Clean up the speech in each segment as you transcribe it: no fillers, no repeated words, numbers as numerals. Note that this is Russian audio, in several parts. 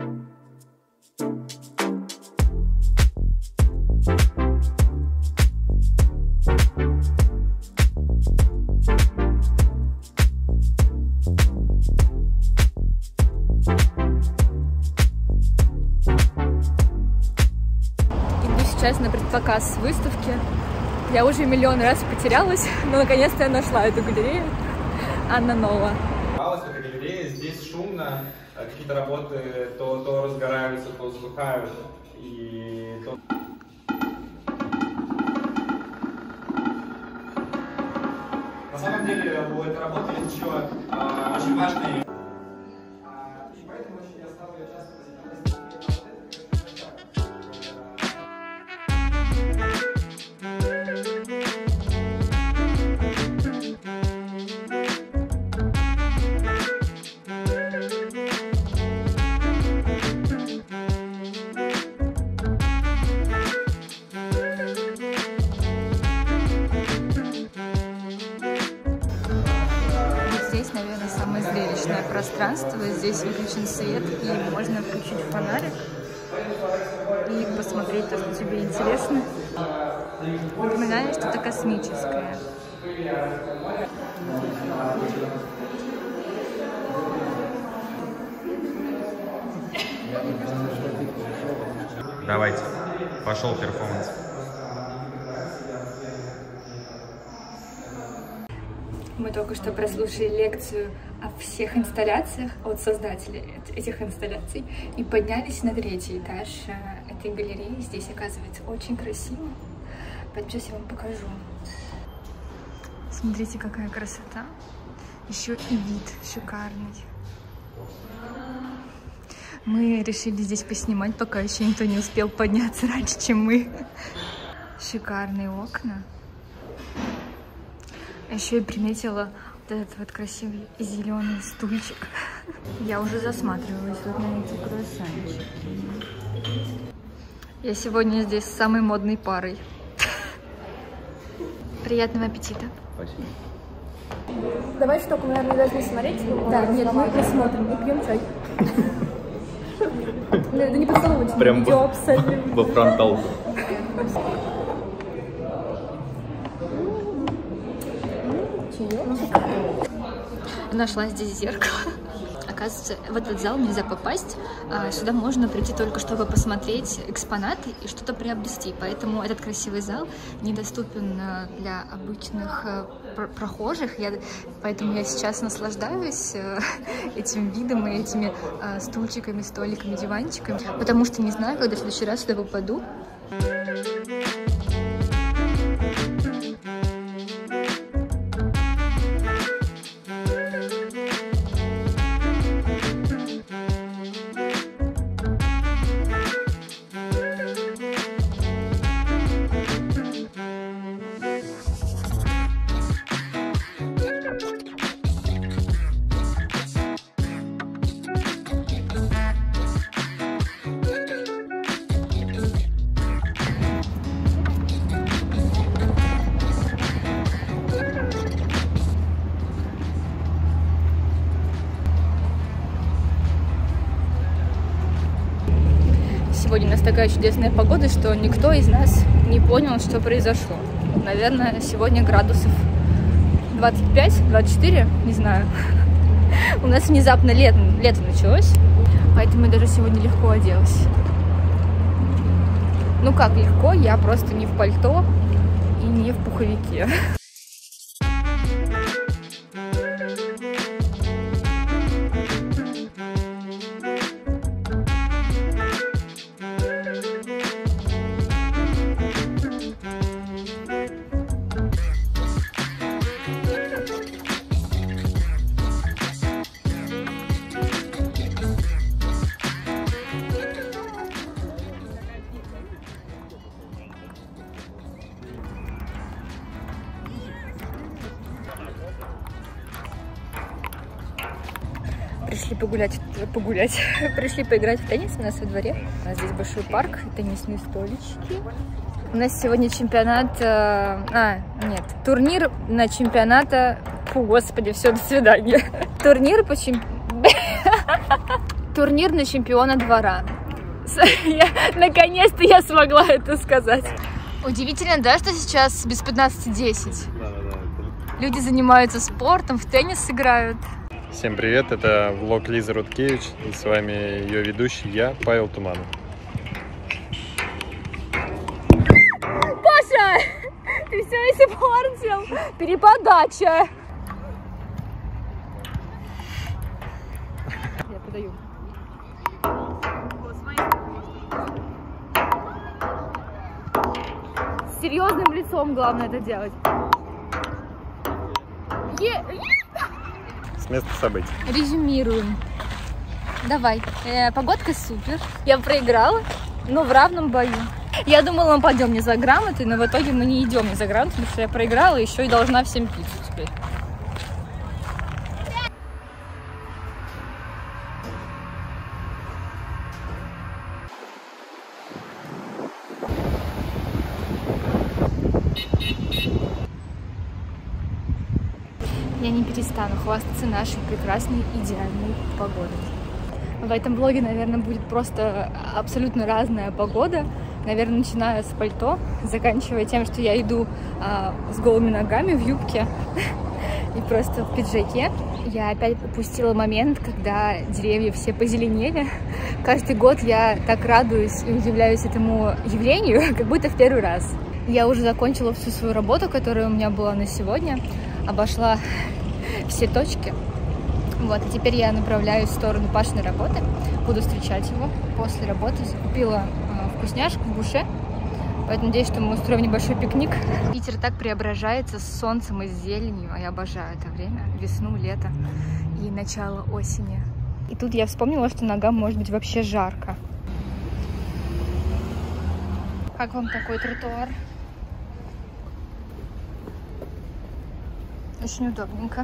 Сейчас на предпоказ выставки. Я уже миллион раз потерялась, но наконец-то я нашла эту галерею. Анна Нова. Это галерея, здесь шумно, какие-то работы то разгораются, то затухают. На самом деле у этой работы есть еще очень важный... Пространство, здесь выключен свет и можно включить фонарик и посмотреть то, что тебе интересно. Напоминаю, что это космическое. Давайте, пошел перформанс. Мы только что прослушали лекцию о всех инсталляциях от создателей этих инсталляций и поднялись на 3-й этаж этой галереи. Здесь, оказывается, очень красиво. Поэтому сейчас я вам покажу. Смотрите, какая красота. Еще и вид шикарный. Мы решили здесь поснимать, пока еще никто не успел подняться раньше, чем мы. Шикарные окна. Еще и приметила вот этот вот красивый зеленый стульчик. Я уже засматривалась вот на эти круассанчики. Я сегодня здесь с самой модной парой. Приятного аппетита. Спасибо. Давай штуку, мы, наверное, должны смотреть. Да, нет, мы посмотрим и пьем чай. Это не поцеловочное Прям видео абсолютно. во фронталку. Нашла здесь зеркало. Оказывается, в этот зал нельзя попасть. Сюда можно прийти только чтобы посмотреть экспонаты и что-то приобрести. Поэтому этот красивый зал недоступен для обычных прохожих. Поэтому я сейчас наслаждаюсь этим видом и этими стульчиками, столиками, диванчиками. Потому что не знаю, когда в следующий раз сюда попаду. Сегодня у нас такая чудесная погода, что никто из нас не понял, что произошло. Наверное, сегодня градусов 25-24, не знаю. У нас внезапно лето началось, поэтому я даже сегодня легко оделась. Ну как легко, я просто не в пальто и не в пуховике. Пришли погулять, пришли поиграть в теннис у нас во дворе. У нас здесь большой парк, теннисные столички. У нас сегодня чемпионат, турнир на чемпионата, фу, господи, все, до свидания. Турнир по чемпионату. Турнир на чемпиона двора. Наконец-то я смогла это сказать. Удивительно, да, что сейчас без 15:10? Люди занимаются спортом, в теннис играют. Всем привет, это влог Лизы Рудкевич, и с вами ее ведущий я, Павел Туманов. Паша, ты все испортил. Переподача. Я подаю. С серьезным лицом главное это делать. С места событий. Резюмируем. Давай. Погодка супер. Я проиграла, но в равном бою. Я думала, мы пойдем не за грамотой, но в итоге мы не идем не за грамотой, потому что я проиграла и еще и должна всем пиццу теперь. Я не перестану хвастаться нашей прекрасной, идеальной погодой. В этом влоге, наверное, будет просто абсолютно разная погода. Наверное, начиная с пальто, заканчивая тем, что я иду с голыми ногами в юбке и просто в пиджаке. Я опять упустила момент, когда деревья все позеленели. Каждый год я так радуюсь и удивляюсь этому явлению, как будто в первый раз. Я уже закончила всю свою работу, которая у меня была на сегодня. Обошла все точки. Вот, и теперь я направляюсь в сторону Пашиной работы. Буду встречать его после работы. Закупила вкусняшку в буше. Поэтому надеюсь, что мы устроим небольшой пикник. Питер так преображается с солнцем и с зеленью. А я обожаю это время. Весну, лето и начало осени. И тут я вспомнила, что ногам может быть вообще жарко. Как вам такой тротуар? Очень удобненько.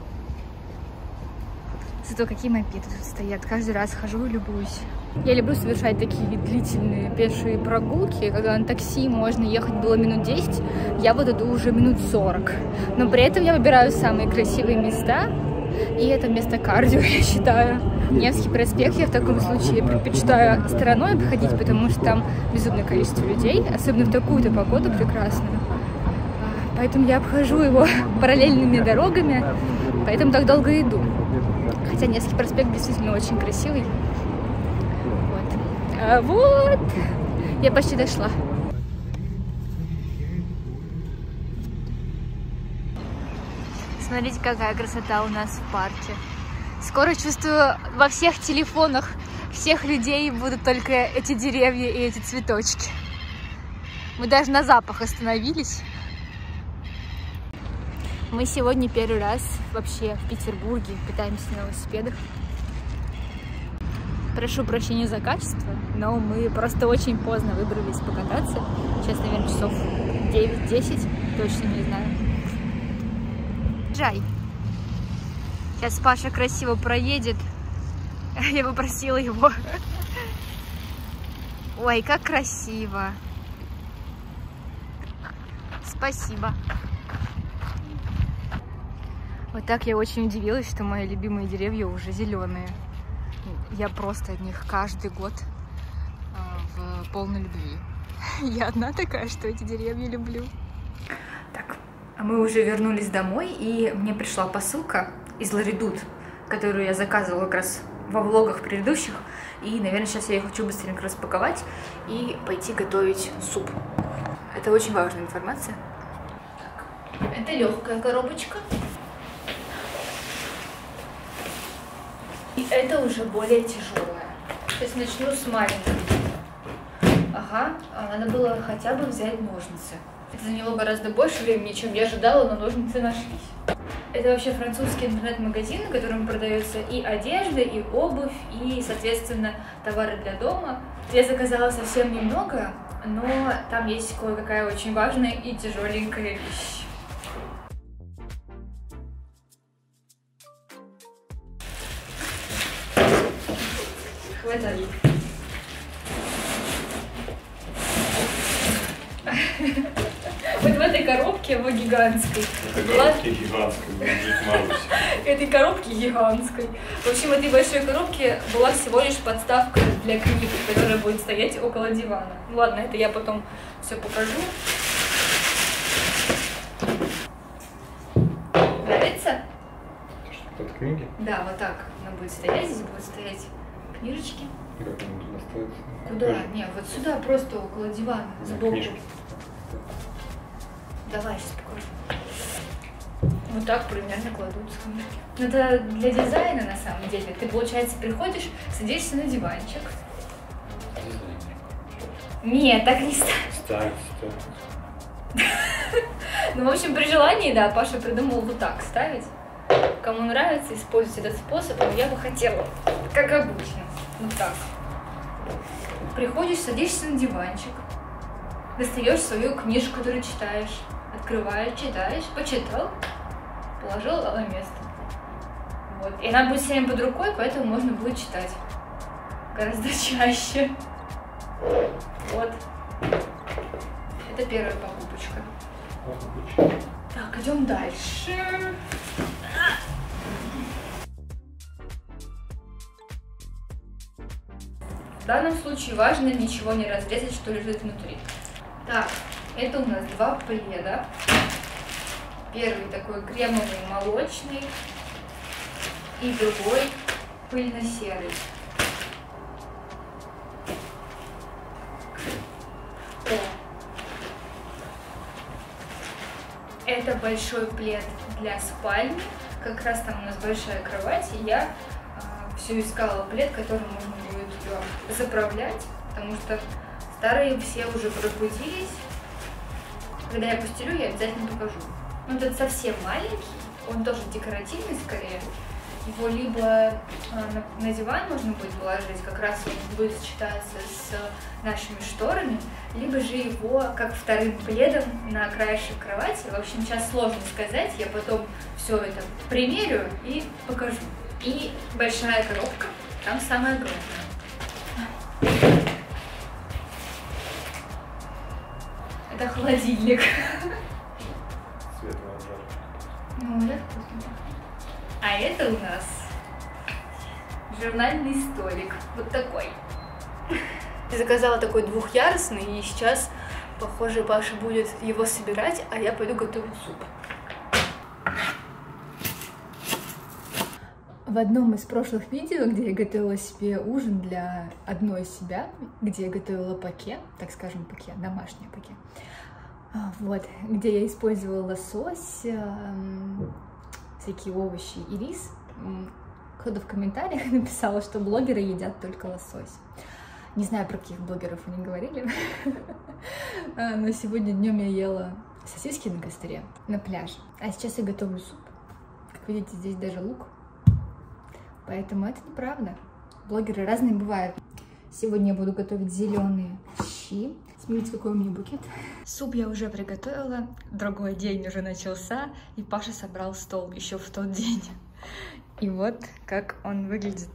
Зато какие мопеды тут стоят. Каждый раз хожу и любуюсь. Я люблю совершать такие длительные пешие прогулки, когда на такси можно ехать было минут 10, я вот иду уже минут 40. Но при этом я выбираю самые красивые места, и это место кардио, я считаю. Невский проспект я в таком случае предпочитаю стороной обходить, потому что там безумное количество людей, особенно в такую-то погоду прекрасную. Поэтому я обхожу его параллельными дорогами, поэтому так долго иду. Хотя Невский проспект действительно очень красивый. Вот. Вот! Я почти дошла. Смотрите, какая красота у нас в парке. Скоро, чувствую, во всех телефонах всех людей будут только эти деревья и эти цветочки. Мы даже на запах остановились. Мы сегодня первый раз вообще в Петербурге катаемся на велосипедах. Прошу прощения за качество, но мы просто очень поздно выбрались покататься. Сейчас, наверное, часов 9-10, точно не знаю. Джай. Сейчас Паша красиво проедет. Я попросила его. Ой, как красиво. Спасибо. Вот так я очень удивилась, что мои любимые деревья уже зеленые. Я просто от них каждый год в полной любви. Я одна такая, что эти деревья люблю. Так, а мы уже вернулись домой, и мне пришла посылка из Ларидут, которую я заказывала как раз во влогах предыдущих. И, наверное, сейчас я ее хочу быстренько распаковать и пойти готовить суп. Это очень важная информация. Так, это легкая коробочка. И это уже более тяжелое. Сейчас начну с маленькой. Ага, надо было хотя бы взять ножницы. Это заняло гораздо больше времени, чем я ожидала, но ножницы нашлись. Это вообще французский интернет-магазин, в котором продается и одежда, и обувь, и, соответственно, товары для дома. Я заказала совсем немного, но там есть кое-какая очень важная и тяжеленькая вещь. Хватай. Вот в этой коробке, в гигантской. Это коробки гигантской, будет жить Маруся. Этой коробки гигантской. В общем, в этой большой коробке была всего лишь подставка для книг, которая будет стоять около дивана. Ну ладно, это я потом все покажу. Нравится? Под книги? Да, вот так она будет стоять. Здесь будут стоять книжечки. Как они туда ставятся? Куда? Не, вот сюда, просто около дивана, сбоку. Книжки. Давай, сейчас покажу. Вот так примерно кладутся книжки. Ну, это для дизайна, на самом деле. Ты, получается, приходишь, садишься на диванчик. Нет, так не ставь. Ставь. Ну, в общем, при желании, да, Паша придумал вот так ставить. Кому нравится, используйте этот способ, но я бы хотела, как обычно, вот так. Приходишь, садишься на диванчик, достаешь свою книжку, которую читаешь, открываешь, читаешь, почитал, положил на место. Вот. И она будет все время под рукой, поэтому можно будет читать гораздо чаще. Вот. Это первая покупочка. Так, идем дальше. В данном случае важно ничего не разрезать, что лежит внутри. Так, это у нас два пледа. Первый такой кремовый, молочный, и другой пыльно-серый. Это большой плед для спальни. Как раз там у нас большая кровать, и я все искала плед, который можно будет ее заправлять, потому что старые все уже пробудились. Когда я постелю, я обязательно покажу. Ну, этот совсем маленький, он тоже декоративный скорее. Его либо на диван можно будет положить, как раз он будет сочетаться с нашими шторами, либо же его как вторым пледом на краешек кровати. В общем, сейчас сложно сказать, я потом все это примерю и покажу. И большая коробка, там самое главное. Это холодильник. Светлого жара. Ну, да, вкусно. А это у нас журнальный столик. Вот такой. Я заказала такой двухъярусный, и сейчас, похоже, Паша будет его собирать, а я пойду готовить суп. В одном из прошлых видео, где я готовила себе ужин для одной себя, где я готовила паке, так скажем, паке, домашнее паке, вот, где я использовала лосось, всякие овощи и рис, кто-то в комментариях написал, что блогеры едят только лосось. Не знаю, про каких блогеров они говорили, но сегодня днем я ела сосиски на костре на пляже, а сейчас я готовлю суп. Как видите, здесь даже лук. Поэтому это неправда. Блогеры разные бывают. Сегодня я буду готовить зеленые щи. Смотрите, какой у меня букет. Суп я уже приготовила. Другой день уже начался. И Паша собрал стол еще в тот день. И вот как он выглядит.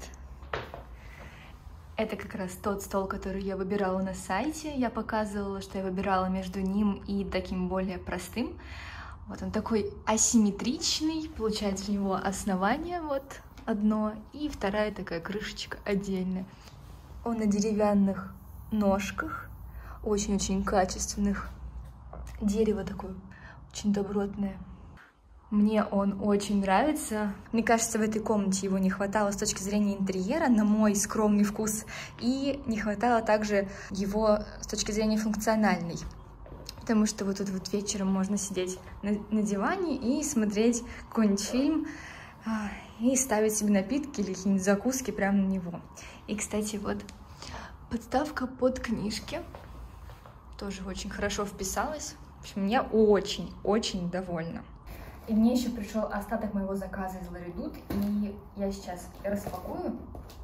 Это как раз тот стол, который я выбирала на сайте. Я показывала, что я выбирала между ним и таким более простым. Вот он такой асимметричный. Получается, у него основание вот одно, и вторая такая крышечка отдельная. Он на деревянных ножках, очень-очень качественных. Дерево такое очень добротное. Мне он очень нравится. Мне кажется, в этой комнате его не хватало с точки зрения интерьера, на мой скромный вкус, и не хватало также его с точки зрения функциональной. Потому что вот тут вот вечером можно сидеть на диване и смотреть какой-нибудь фильм, и ставить себе напитки или какие-нибудь закуски прямо на него. И, кстати, вот подставка под книжки тоже очень хорошо вписалась. В общем, я очень-очень довольна. И мне еще пришел остаток моего заказа из Ларидут, и я сейчас распакую.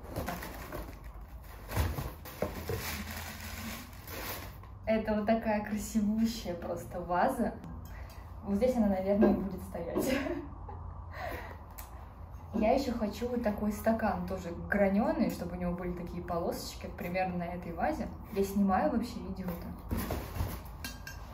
Это вот такая красивущая просто ваза. Вот здесь она, наверное, будет стоять. Я еще хочу вот такой стакан, тоже граненый, чтобы у него были такие полосочки, примерно на этой вазе. Я снимаю вообще видео-то.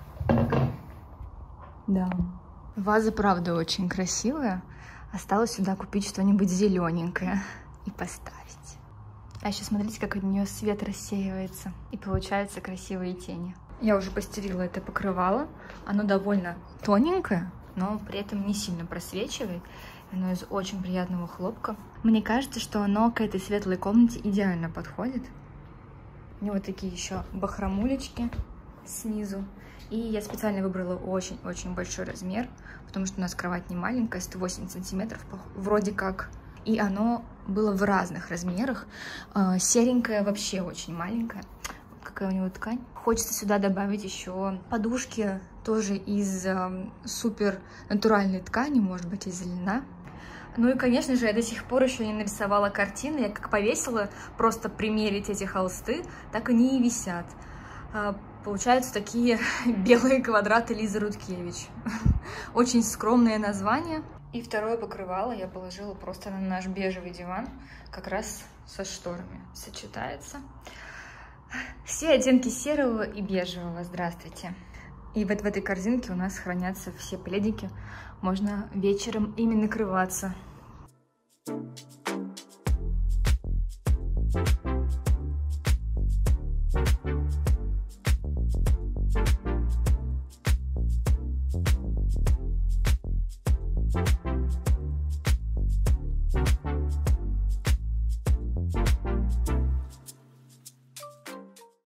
Да. Ваза, правда, очень красивая. Осталось сюда купить что-нибудь зелененькое и поставить. А еще смотрите, как от нее свет рассеивается. И получаются красивые тени. Я уже постелила это покрывало. Оно довольно тоненькое, но при этом не сильно просвечивает. Оно из очень приятного хлопка. Мне кажется, что оно к этой светлой комнате идеально подходит. У него такие еще бахромулечки снизу. И я специально выбрала очень-очень большой размер, потому что у нас кровать не маленькая, 108 сантиметров вроде как. И оно было в разных размерах. Серенькое вообще очень маленькое. Какая у него ткань. Хочется сюда добавить еще подушки, тоже из супер натуральной ткани, может быть, из льна. Ну и, конечно же, я до сих пор еще не нарисовала картины. Я как повесила просто примерить эти холсты, так они и висят. Получаются такие белые квадраты Лизы Рудкевич. Очень скромное название. И второе покрывало я положила просто на наш бежевый диван, как раз со шторами сочетается. Все оттенки серого и бежевого, здравствуйте. И вот в этой корзинке у нас хранятся все пледики. Можно вечером ими накрываться.